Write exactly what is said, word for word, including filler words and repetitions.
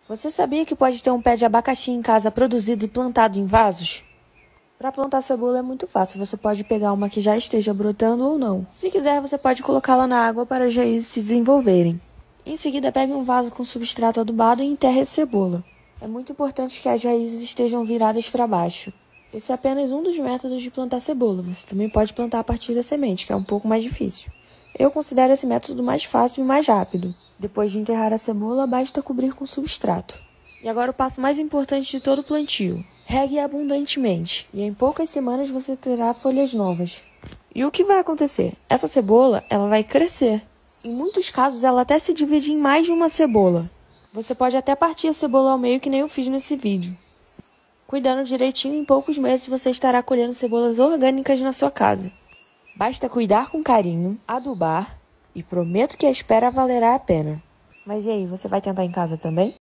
Você sabia que pode ter um pé de abacaxi em casa produzido e plantado em vasos? Para plantar cebola é muito fácil, você pode pegar uma que já esteja brotando ou não. Se quiser, você pode colocá-la na água para as raízes se desenvolverem. Em seguida, pegue um vaso com substrato adubado e enterre a cebola. É muito importante que as raízes estejam viradas para baixo. Esse é apenas um dos métodos de plantar cebola. Você também pode plantar a partir da semente, que é um pouco mais difícil. Eu considero esse método mais fácil e mais rápido. Depois de enterrar a cebola, basta cobrir com substrato. E agora o passo mais importante de todo o plantio. Regue abundantemente, e em poucas semanas você terá folhas novas. E o que vai acontecer? Essa cebola, ela vai crescer. Em muitos casos, ela até se divide em mais de uma cebola. Você pode até partir a cebola ao meio, que nem eu fiz nesse vídeo. Cuidando direitinho, em poucos meses você estará colhendo cebolas orgânicas na sua casa. Basta cuidar com carinho, adubar, e prometo que a espera valerá a pena. Mas e aí, você vai tentar em casa também?